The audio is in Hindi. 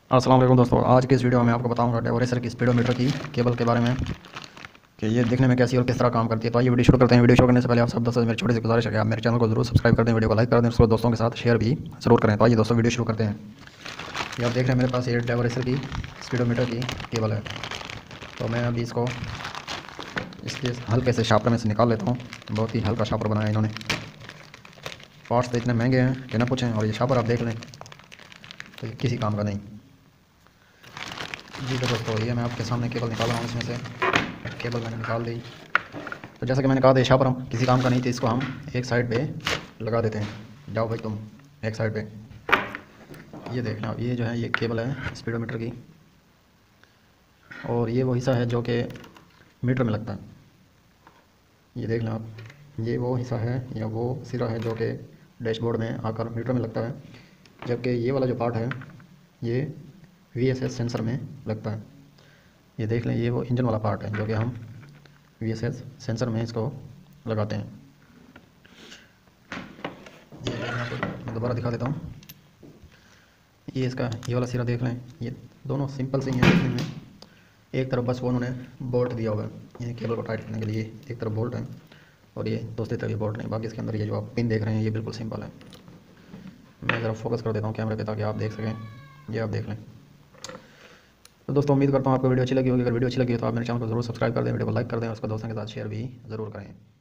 अस्सलाम वालेकुम दोस्तों, आज की इस वीडियो में आपको बताऊंगा डेवोरेसर की स्पीडोमीटर की केबल के बारे में कि ये देखने में कैसी और किस तरह काम करती है। तो आइए वीडियो शुरू करते हैं। वीडियो शुरू करने से पहले आप सब दोस्तों से मेरी छोटी सी गुजारिश है कि आप मेरे चैनल को जरूर सब्सक्राइब कर दें, वीडियो को लाइक कर दें, उसको दोस्तों के साथ शेयर भी जरूर करें। तो आइए दोस्तों वीडियो शुरू करते हैं। ये आप देख रहे हैं मेरे पास ये डेवोरेसर की स्पीडोमीटर की केबल है। तो मैं अभी इसको इसके हल्के से शापर में से निकाल लेता हूँ। बहुत ही हल्का शापर बनाया इन्होंने। पार्ट्स तो इतने महंगे हैं कि ना पूछें, और ये शापर आप देख लें तो ये किसी काम का नहीं। जी तो दोस्तों, ये मैं आपके सामने केबल निकाल रहा हूँ। इसमें से केबल मैंने निकाल दी। तो जैसा कि मैंने कहा था, शापर हम किसी काम का नहीं थी, इसको हम एक साइड पे लगा देते हैं। जाओ भाई तुम एक साइड पे। ये देखना, ये जो है ये केबल है स्पीडोमीटर की, और ये वो हिस्सा है जो कि मीटर में लगता है। ये देख लें आप, ये वो हिस्सा है या वो सिरा है जो कि डैशबोर्ड में आकर मीटर में लगता है, जबकि ये वाला जो पार्ट है ये VSS सेंसर में लगता है। ये देख लें, ये वो इंजन वाला पार्ट है जो कि हम VSS सेंसर में इसको लगाते हैं। ये देख लें आपको, मैं दोबारा दिखा देता हूँ। ये इसका ये वाला सिरा देख लें, ये दोनों सिंपल से ही हैं देखने में। एक तरफ बस वो उन्होंने बोल्ट दिया हुआ है ये केबल को टाइट करने के लिए, एक तरफ बोल्ट है और ये दूसरी तरफ ये बोल्ट नहीं। बाकी इसके अंदर ये जो आप पिन देख रहे हैं ये बिल्कुल सिंपल है। मैं ज़रा फोकस कर देता हूँ कैमरे पे ताकि आप देख सकें। ये आप देख लें। तो दोस्तों, उम्मीद करता हूँ आपको वीडियो अच्छी लगी होगी। अगर वीडियो अच्छी लगी हो तो आप मेरे चैनल को जरूर सब्सक्राइब कर दें, वीडियो को लाइक कर दें, उसको दोस्तों के साथ शेयर भी ज़रूर करें।